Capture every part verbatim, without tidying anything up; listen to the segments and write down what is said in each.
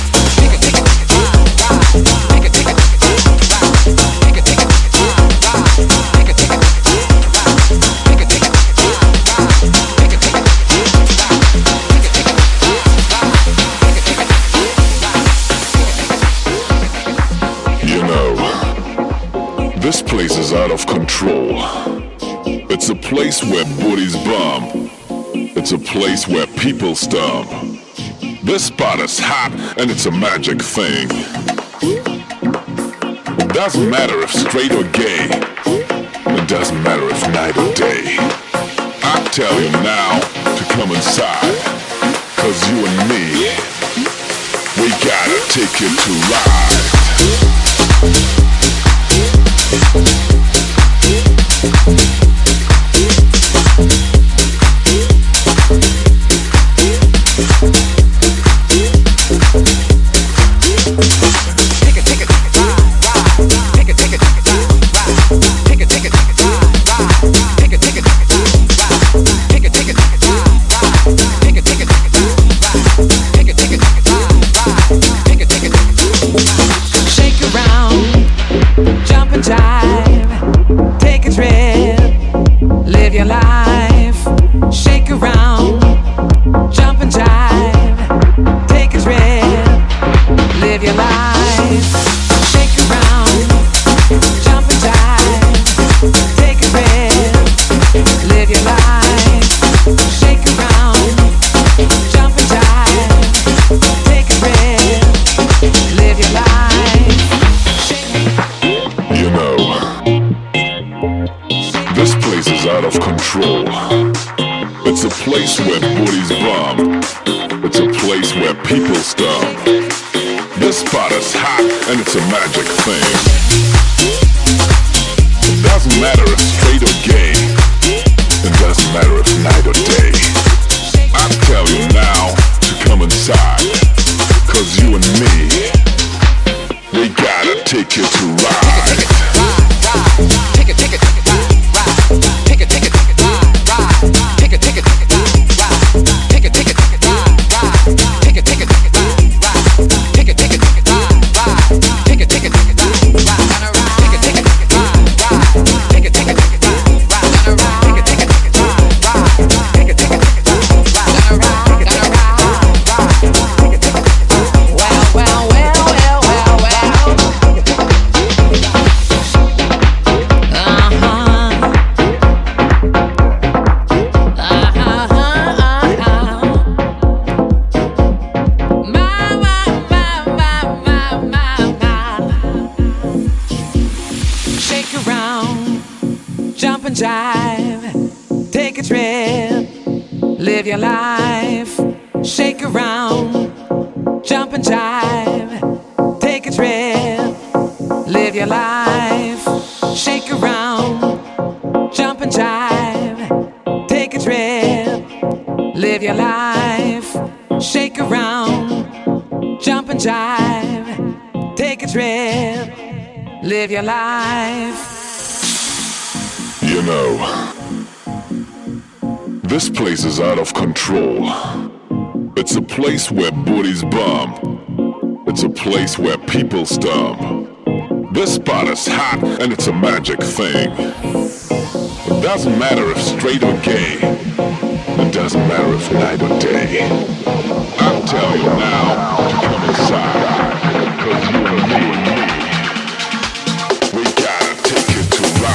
This place is out of control. It's a place where booties bump. It's a place where people stomp. This spot is hot and it's a magic thing. Doesn't matter if straight or gay. It doesn't matter if night or day. I tell you now to come inside. Cause you and me, we got a ticket to ride. It's a place where booties bump. it's a place where people stop. This spot is hot and it's a magic thing. It doesn't matter if straight or gay. It doesn't matter if night or day. I tell you now to come inside, cause you and me, we gotta take you to ride. Take it, take it, ride, ride. Take it, take it, ride, ride. Take it, take it, ride, ride. Take it, take it, ride, ride. Take it, take it, ride, ride. Take it, take it, ride, ride. Take it, take it, ride, ride. Take it, take it, ride, ride. Take it, take it, ride, ride. Take it, take it, ride, ride. Take it, take it, ride, ride. Well, well, well, well, well, well. Jive, take a trip, live your life, shake around, jump and jive, take a trip, live your life, shake around, jump and jive, take a trip, live your life, shake around, jump and jive, take a trip, live your life. You know, this place is out of control. It's a place where booties bump. It's a place where people stomp. This spot is hot and it's a magic thing. It doesn't matter if straight or gay. It doesn't matter if night or day. I'll tell you now to come inside, cause you and me, we gotta take you to ride.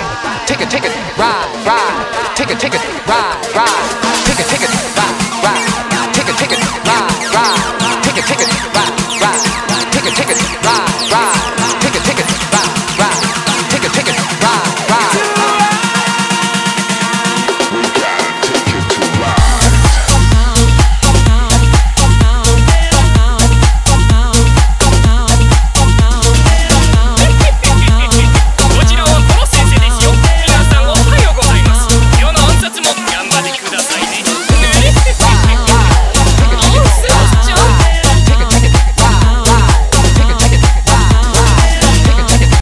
Take a ticket, ride, ride. Take a ticket, ride, ride.